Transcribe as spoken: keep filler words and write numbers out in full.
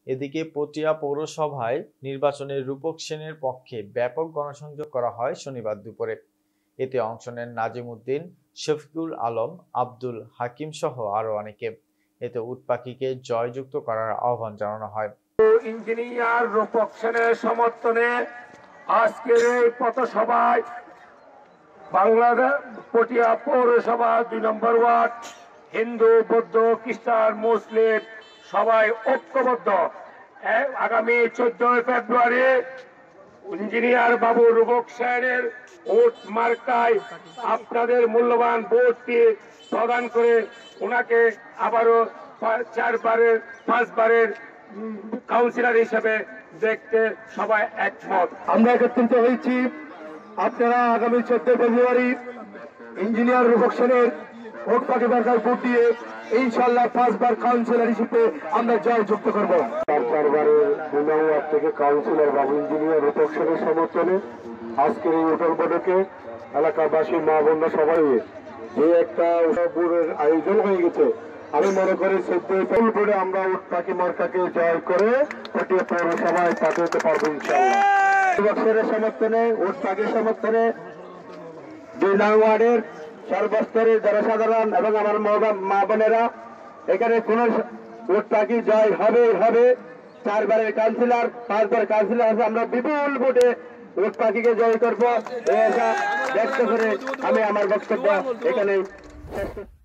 এদিকে পটিয়া পৌরসভায় নির্বাচনে রূপক সেনের পক্ষে ব্যাপক গণসংযোগ করা হয় শনিবার দুপুরে। এতে অংশ নেন নাজিম উদ্দিন, শফিকুল আলম, আব্দুল হাকিম সহ আরো অনেকে। এতে উট পাখিকে জয়যুক্ত করার আহ্বান জানানো হয়। ইঞ্জিনিয়ার রূপক সেনের সমর্থনে আজকের এই পথসভায় বাংলাদেশ পটিয়া পৌরসভা দুই নম্বর ওয়ার্ড হিন্দু, বৌদ্ধ, খ্রিস্টান, মুসলিম সবাই ঐক্যবদ্ধ। আগামী চোদ্দই ফেব্রুয়ারি ইঞ্জিনিয়ার বাবু রূপক সেনের ভোট মার্কায় আপনাদের মূল্যবান ভোটটি প্রদান করে ওনাকে আবারও চারবারের পাঁচবারের কাউন্সিলর হিসেবে দেখতে সবাই একমত। আমরা একত্রিত হয়েছি। আপনারা আগামী চোদ্দই ফেব্রুয়ারি ইঞ্জিনিয়ার রূপক সেনের ভোট পাখি বার্তায় ভোট দিয়ে ইনশাল্লাহ পাঁচবার কাউন্সিলর হিসেবে আমরা জয়যুক্ত করব। চারবারের দুই নম্বর থেকে কাউন্সিলর বাবু ইঞ্জিনিয়ার রূপক সেনের সমর্থনে আজকের এই উঠন বৈঠকে এলাকাবাসী, মা বোনরা সবাই যে একটা উৎসবের আয়োজন হয়ে গেছে, আমি মনে করি চোদ্দই ফেব্রুয়ারি আমরা উট পাখি মার্কাকে জয় করে পটিয়া পৌরসভায় পাঠিয়ে দিতে পারবো ইনশাল্লাহ। রূপক সেনের সমর্থনে, উট পাখির সমর্থনে দুই নং ওয়ার্ডের সর্বস্তরের জনসাধারণ এবং আমার মা বোনেরা এখানে কোন উট পাখি জয় হবে হবে। চারবারের কাউন্সিলর, পাঁচবার কাউন্সিলর আছে, আমরা বিপুল ভোটে উট পাখিকে জয় করবো। ব্যক্ত করে আমি আমার বক্তব্য এখানে